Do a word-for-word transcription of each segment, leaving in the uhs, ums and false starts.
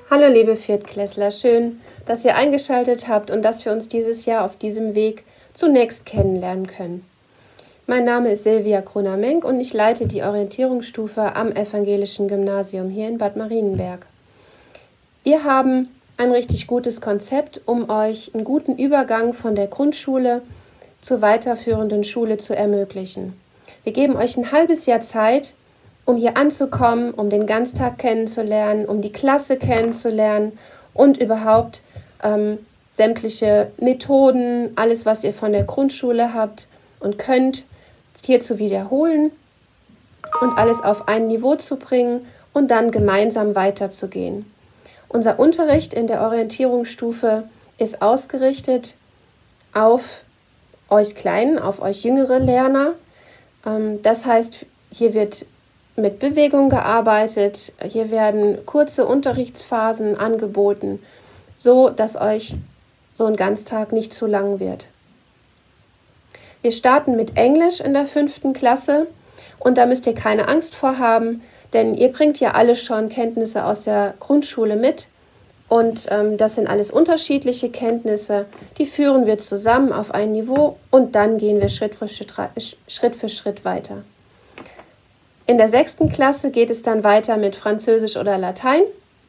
Hallo liebe Viertklässler, schön, dass ihr eingeschaltet habt und dass wir uns dieses Jahr auf diesem Weg zunächst kennenlernen können. Mein Name ist Silvia Gruner-Menk und ich leite die Orientierungsstufe am Evangelischen Gymnasium hier in Bad Marienberg. Wir haben ein richtig gutes Konzept, um euch einen guten Übergang von der Grundschule zur weiterführenden Schule zu ermöglichen. Wir geben euch ein halbes Jahr Zeit, um hier anzukommen, um den Ganztag kennenzulernen, um die Klasse kennenzulernen und überhaupt ähm, sämtliche Methoden, alles, was ihr von der Grundschule habt und könnt, hier zu wiederholen und alles auf ein Niveau zu bringen und dann gemeinsam weiterzugehen. Unser Unterricht in der Orientierungsstufe ist ausgerichtet auf euch Kleinen, auf euch jüngere Lerner. Ähm, das heißt, hier wird mit Bewegung gearbeitet, hier werden kurze Unterrichtsphasen angeboten, so dass euch so ein Ganztag nicht zu lang wird. Wir starten mit Englisch in der fünften Klasse und da müsst ihr keine Angst vor haben, denn ihr bringt ja alle schon Kenntnisse aus der Grundschule mit und ähm, das sind alles unterschiedliche Kenntnisse, die führen wir zusammen auf ein Niveau und dann gehen wir Schritt für Schritt, Schritt für Schritt weiter. In der sechsten Klasse geht es dann weiter mit Französisch oder Latein.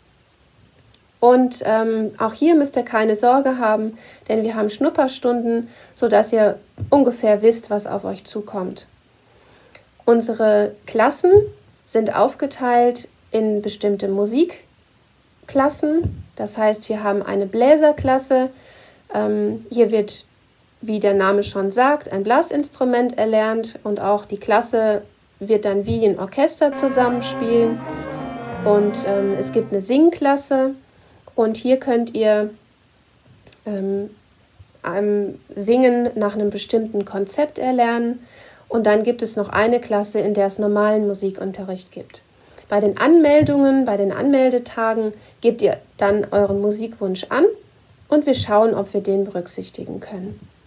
Und ähm, auch hier müsst ihr keine Sorge haben, denn wir haben Schnupperstunden, sodass ihr ungefähr wisst, was auf euch zukommt. Unsere Klassen sind aufgeteilt in bestimmte Musikklassen. Das heißt, wir haben eine Bläserklasse. Ähm, hier wird, wie der Name schon sagt, ein Blasinstrument erlernt und auch die Klasse wird dann wie ein Orchester zusammenspielen und ähm, es gibt eine Singklasse und hier könnt ihr ähm, ähm, Singen nach einem bestimmten Konzept erlernen und dann gibt es noch eine Klasse, in der es normalen Musikunterricht gibt. Bei den Anmeldungen, bei den Anmeldetagen gebt ihr dann euren Musikwunsch an und wir schauen, ob wir den berücksichtigen können.